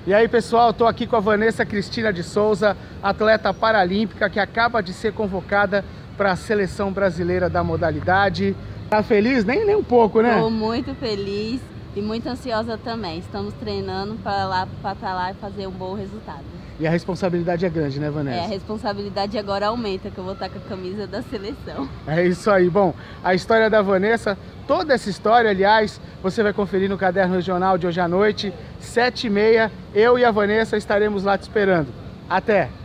E aí, pessoal, estou aqui com a Vanessa Cristina de Souza, atleta paralímpica que acaba de ser convocada para a seleção brasileira da modalidade. Tá feliz? Nem um pouco, né? Estou muito feliz e muito ansiosa também. Estamos treinando para estar lá e fazer um bom resultado. E a responsabilidade é grande, né, Vanessa? A responsabilidade agora aumenta, que eu vou estar com a camisa da seleção. É isso aí. Bom, a história da Vanessa, toda essa história, aliás, você vai conferir no Caderno Regional de hoje à noite, 7h30. Eu e a Vanessa estaremos lá te esperando. Até!